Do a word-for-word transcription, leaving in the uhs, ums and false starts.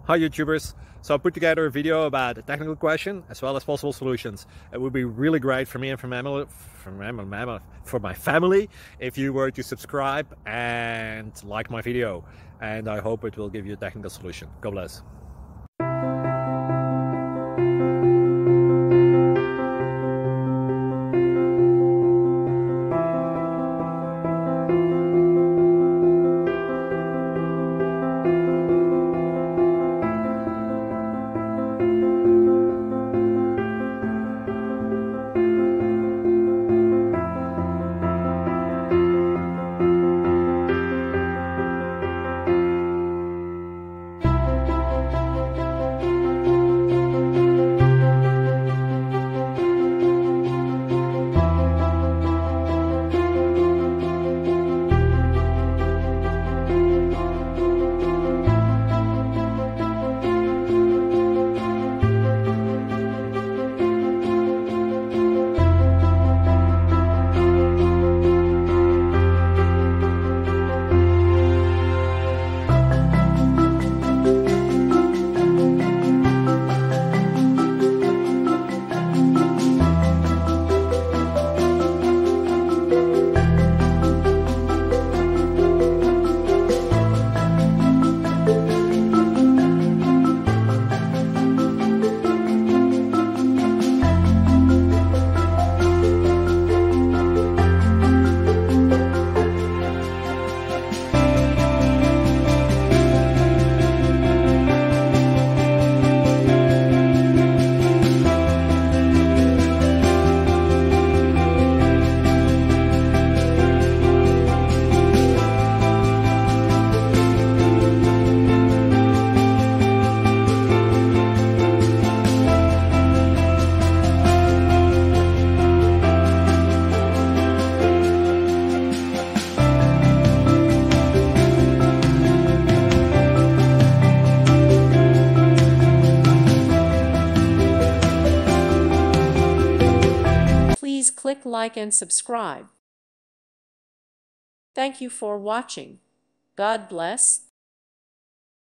Hi YouTubers! So I put together a video about a technical question as well as possible solutions. It would be really great for me and for my, for my, for my family if you were to subscribe and like my video, and I hope it will give you a technical solution. God bless. Please click like and subscribe. Thank you for watching. God bless.